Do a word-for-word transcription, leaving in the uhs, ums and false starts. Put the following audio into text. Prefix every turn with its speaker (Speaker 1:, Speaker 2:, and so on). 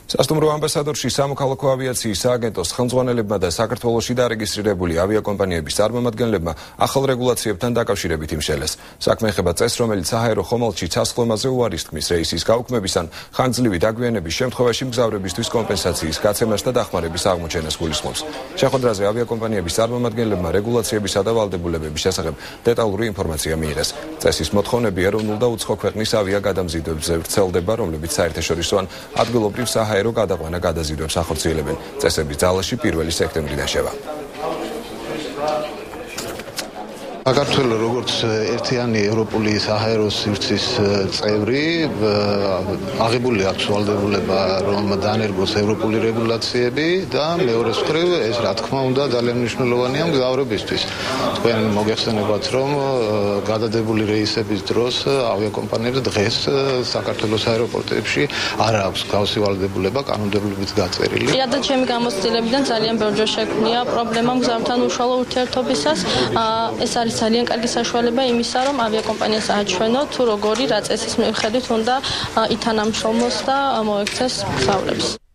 Speaker 1: სასტუმრო ამბასადორში სამოქალაქო ავიაციის სააგენტოს ხელმძღვანელებმა და საქართველოში დარეგისტრირებული ავიაკომპანიების წარმომადგენლებმა ახალ რეგულაციებთან დაკავშირებით იმსჯელეს. საქმე ეხება წესს, რომელიც საჰაერო ხომალდში ჩასხდომაზე უარის თქმის რეისის გაუქმების ან ხანგძლივი დაგვიანების შემთხვევაში მგზავრებისთვის კომპენსაციის გაცემას და დახმარების აღმოჩენას გულისხმობს. შეხვედრაზე ავიაკომპანიების წარმომადგენლებმა რეგულაციებისა და ვალდებულებების შესახებ დეტალური ინფორმაცია მიიღეს. წესის მოთხოვნები ეროვნულ და უცხო ქვეყნის ავიაგადამზიდვებზე ვრცელდება, რომლებიც საერთაშორისო ან ადგილობრივ საჰაერო გადაყვანა-გადაზიდვებს ახორციელებენ. წესების ძალაში პირველი სექტემბრიდან შევა.
Speaker 2: საქართველო როგორც ერთიანი ევროპული საჰაერო სივრცის წევრი აღებული აქვს ვალდებულება რომ დაანერგოს ევროპული რეგულაციები და მეორე მხრივ ეს რა თქმა უნდა ძალიან მნიშვნელოვანია მგზავრებისთვის. თქვენ მოგეხსენებათ რომ გადადებული რეისების დროს ავიაკომპანიებს დღეს საქართველოს აეროპორტებში არ აქვს გავსი ვალდებულება კანონმდებლობით გაწერილი.
Speaker 3: პირადად ჩემი გამოცდილებიდან ძალიან ბევრჯერ შექმნია პრობლემა მგზავრთან უშუალო ურთიერთობისას. ეს არის ძალიან კარგი საშუალება იმისა, რომ ავიაკომპანიას აჩვენო თუ როგორი რა წესის მიხედვით უნდა ითანამშრომლოს და მოექცეს მგზავრებს.